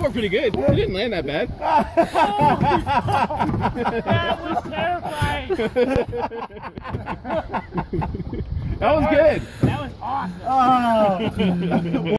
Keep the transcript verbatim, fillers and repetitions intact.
was pretty good. You didn't land that bad. That was terrifying. That was good. That was awesome. Oh.